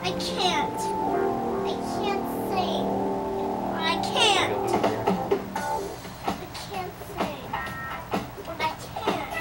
I can't. I can't sing. I can't. I can't sing. I can't.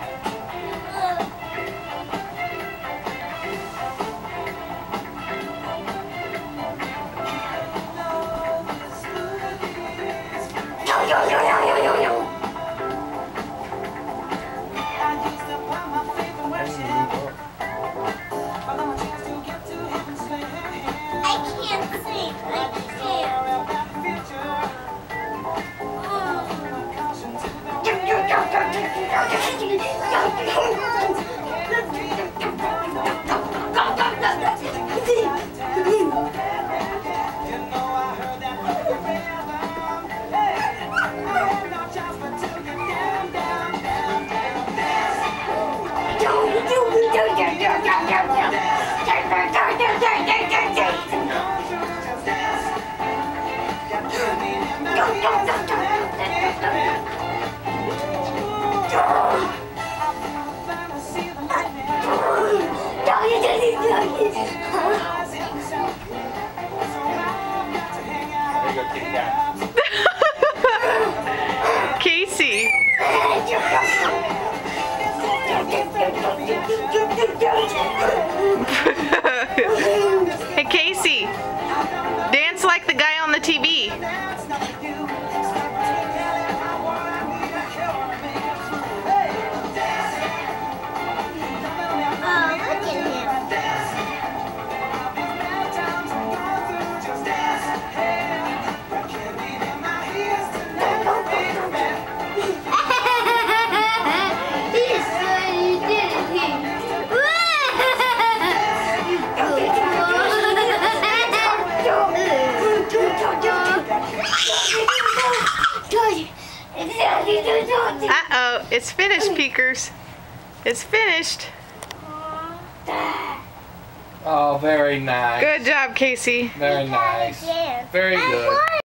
Casey. Hey Casey, dance like the guy on the TV. Uh-oh, it's finished, Peekers. It's finished. Oh, very nice. Good job, Casey. Very nice. Very good.